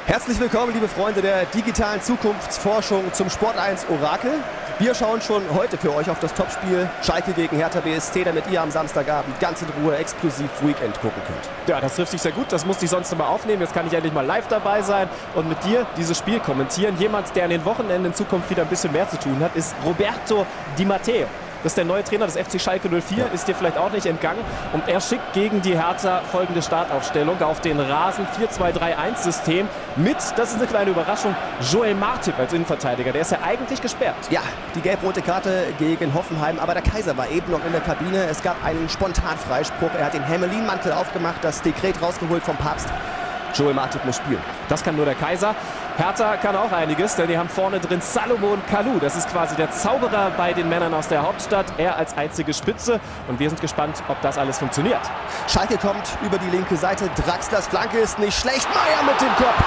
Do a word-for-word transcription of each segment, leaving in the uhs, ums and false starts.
Herzlich willkommen, liebe Freunde der digitalen Zukunftsforschung zum Sport eins Orakel. Wir schauen schon heute für euch auf das Topspiel Schalke gegen Hertha B S C, damit ihr am Samstagabend ganz in Ruhe exklusiv Weekend gucken könnt. Ja, das trifft sich sehr gut. Das musste ich sonst immer aufnehmen. Jetzt kann ich endlich mal live dabei sein und mit dir dieses Spiel kommentieren. Jemand, der an den Wochenenden in Zukunft wieder ein bisschen mehr zu tun hat, ist Roberto Di Matteo. Das ist der neue Trainer des F C Schalke null vier, ist dir vielleicht auch nicht entgangen. Und er schickt gegen die Hertha folgende Startaufstellung auf den Rasen vier zwei drei eins System mit, das ist eine kleine Überraschung, Joel Martip als Innenverteidiger. Der ist ja eigentlich gesperrt. Ja, die gelb-rote Karte gegen Hoffenheim, aber der Kaiser war eben noch in der Kabine. Es gab einen Spontanfreispruch. Er hat den Hermelin-Mantel aufgemacht, das Dekret rausgeholt vom Papst. Joel Martip muss spielen. Das kann nur der Kaiser. Hertha kann auch einiges, denn die haben vorne drin Salomon Kalou. Das ist quasi der Zauberer bei den Männern aus der Hauptstadt. Er als einzige Spitze. Und wir sind gespannt, ob das alles funktioniert. Schalke kommt über die linke Seite. Draxlers Flanke ist nicht schlecht. Meier mit dem Kopf.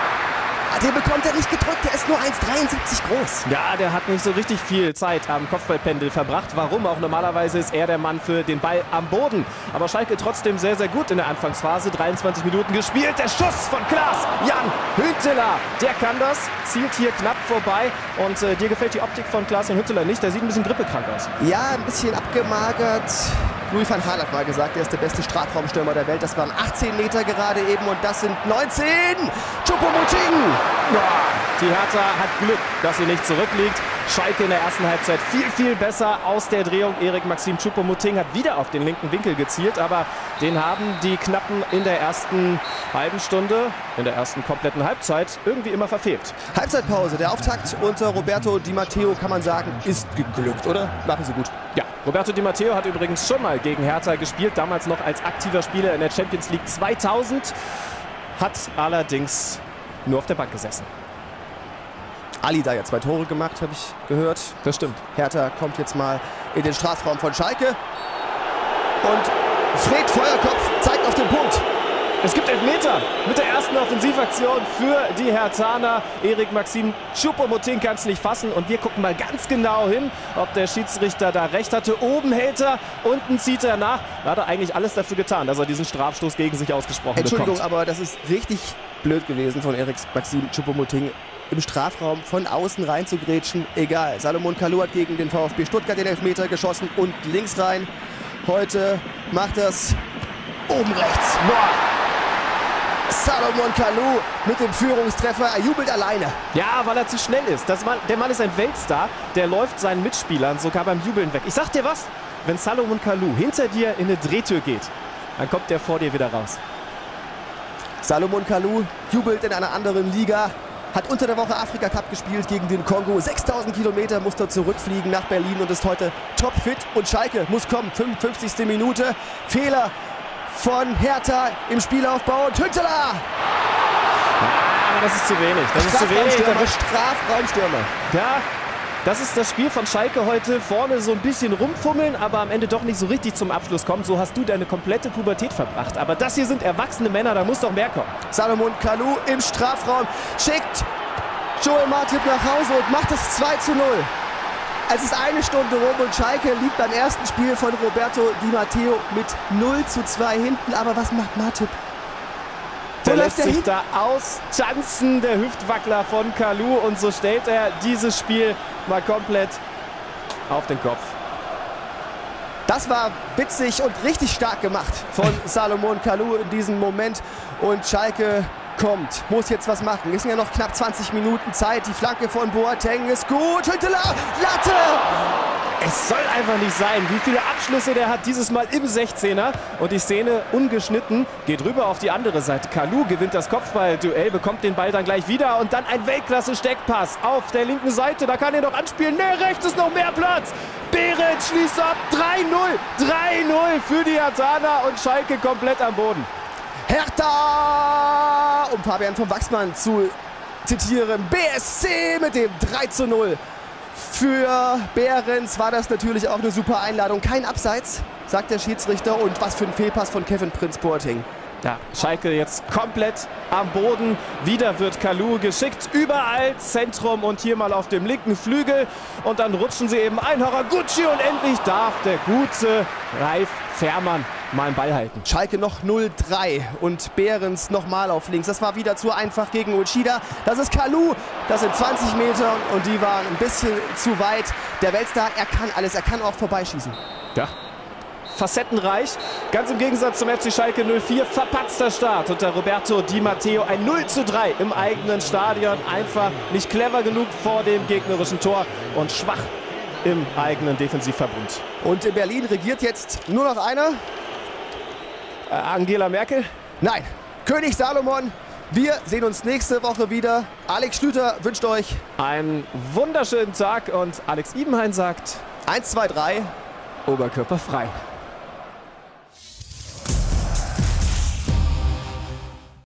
Den bekommt er nicht gedrückt, der ist nur eins dreiundsiebzig groß. Ja, der hat nicht so richtig viel Zeit am Kopfballpendel verbracht. Warum? Auch normalerweise ist er der Mann für den Ball am Boden. Aber Schalke trotzdem sehr, sehr gut in der Anfangsphase. dreiundzwanzig Minuten gespielt. Der Schuss von Klaas Jan Huntelaar. Der kann das, zielt hier knapp vorbei. Und äh, dir gefällt die Optik von Klaas Jan Huntelaar nicht? Der sieht ein bisschen grippekrank aus. Ja, ein bisschen abgemagert. Louis van Gaal hat mal gesagt, er ist der beste Strafraumstürmer der Welt. Das waren achtzehn Meter gerade eben und das sind neunzehn. Choupo-Moting. Die Hertha hat Glück, dass sie nicht zurückliegt. Schalke in der ersten Halbzeit viel, viel besser aus der Drehung. Erik Maxim Choupo-Moting hat wieder auf den linken Winkel gezielt, aber den haben die Knappen in der ersten halben Stunde, in der ersten kompletten Halbzeit irgendwie immer verfehlt. Halbzeitpause, der Auftakt unter Roberto Di Matteo, kann man sagen, ist geglückt, oder? Machen sie gut. Ja, Roberto Di Matteo hat übrigens schon mal gegen Hertha gespielt, damals noch als aktiver Spieler in der Champions League zweitausend, hat allerdings nur auf der Bank gesessen. Ali da ja zwei Tore gemacht, habe ich gehört. Das stimmt. Hertha kommt jetzt mal in den Strafraum von Schalke. Und Fred Feuerkopf zeigt auf den Punkt. Es gibt Elfmeter mit der ersten Offensivaktion für die Herthaner. Erik Maxim Choupo-Moting kann es nicht fassen. Und wir gucken mal ganz genau hin, ob der Schiedsrichter da recht hatte. Oben hält er, unten zieht er nach. Da hat er eigentlich alles dafür getan, dass er diesen Strafstoß gegen sich ausgesprochen Entschuldigung, bekommt. aber das ist richtig blöd gewesen von Erik Maxim Choupo-Moting, im Strafraum von außen rein zu grätschen. Egal, Salomon Kalou hat gegen den VfB Stuttgart den Elfmeter geschossen und links rein. Heute macht das oben rechts. Boah. Salomon Kalou mit dem Führungstreffer, er jubelt alleine. Ja, weil er zu schnell ist. Das Mann, der Mann ist ein Weltstar, der läuft seinen Mitspielern sogar beim Jubeln weg. Ich sag dir was, wenn Salomon Kalou hinter dir in eine Drehtür geht, dann kommt der vor dir wieder raus. Salomon Kalou jubelt in einer anderen Liga, hat unter der Woche Afrika Cup gespielt gegen den Kongo. sechstausend Kilometer musste er zurückfliegen nach Berlin und ist heute topfit. Und Schalke muss kommen, fünfundfünfzigste Minute. Fehler von Hertha im Spielaufbau und Huntelaar. Ja, aber das ist zu wenig. Das ist zu wenig. Strafraumstürmer, Strafraumstürmer. Ja, das ist das Spiel von Schalke heute. Vorne so ein bisschen rumfummeln, aber am Ende doch nicht so richtig zum Abschluss kommen. So hast du deine komplette Pubertät verbracht. Aber das hier sind erwachsene Männer, da muss doch mehr kommen. Salomon Kalou im Strafraum schickt Joel Martip nach Hause und macht es zwei zu null. Es ist eine Stunde rum und Schalke liegt beim ersten Spiel von Roberto Di Matteo mit null zu zwei hinten. Aber was macht Martip? Der lässt sich da austanzen, der Hüftwackler von Kalou. Und so stellt er dieses Spiel mal komplett auf den Kopf. Das war witzig und richtig stark gemacht von Salomon Kalou in diesem Moment. Und Schalke kommt, muss jetzt was machen. Es sind ja noch knapp zwanzig Minuten Zeit. Die Flanke von Boateng ist gut. Huntelaar, Latte! Es soll einfach nicht sein, wie viele Abschlüsse der hat dieses Mal im sechzehner. Und die Szene ungeschnitten geht rüber auf die andere Seite. Kalou gewinnt das Kopfballduell, bekommt den Ball dann gleich wieder. Und dann ein Weltklasse-Steckpass auf der linken Seite. Da kann er noch anspielen. Nee, rechts ist noch mehr Platz. Behrens schließt ab. drei null. drei null für die Herthaner und Schalke komplett am Boden. Hertha! Um Fabian von Wachsmann zu zitieren. B S C mit dem drei zu null. Für Behrens war das natürlich auch eine super Einladung. Kein Abseits, sagt der Schiedsrichter. Und was für ein Fehlpass von Kevin Prince Boateng. Ja, Schalke jetzt komplett am Boden. Wieder wird Kalou geschickt. Überall Zentrum und hier mal auf dem linken Flügel. Und dann rutschen sie eben ein. Haraguchi und endlich darf der gute Ralf Fährmann mal einen Ball halten. Schalke noch null drei und Behrens nochmal auf links. Das war wieder zu einfach gegen Uchida. Das ist Kalou. Das sind zwanzig Meter und die waren ein bisschen zu weit. Der Weltstar, er kann alles. Er kann auch vorbeischießen. Ja. Facettenreich. Ganz im Gegensatz zum F C Schalke null vier. Verpatzter Start unter Roberto Di Matteo. Ein null zu drei im eigenen Stadion. Einfach nicht clever genug vor dem gegnerischen Tor und schwach im eigenen Defensivverbund. Und in Berlin regiert jetzt nur noch einer. Äh, Angela Merkel? Nein, König Salomon. Wir sehen uns nächste Woche wieder. Alex Schlüter wünscht euch einen wunderschönen Tag und Alex Ibenhain sagt eins, zwei, drei. Oberkörperfrei.